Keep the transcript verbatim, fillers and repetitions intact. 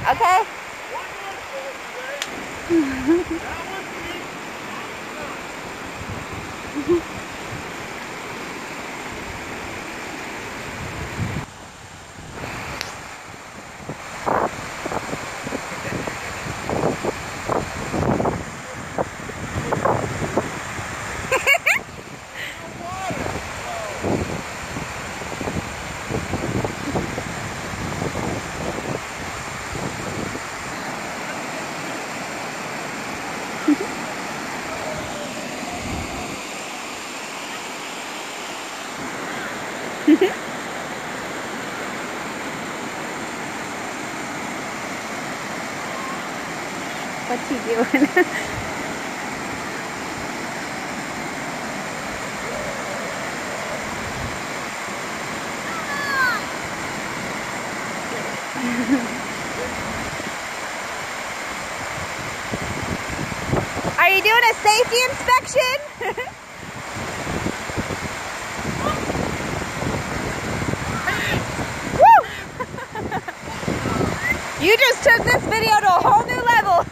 Okay. What's he doing? Are you doing a safety inspection? Woo! You just took this video to a whole new level.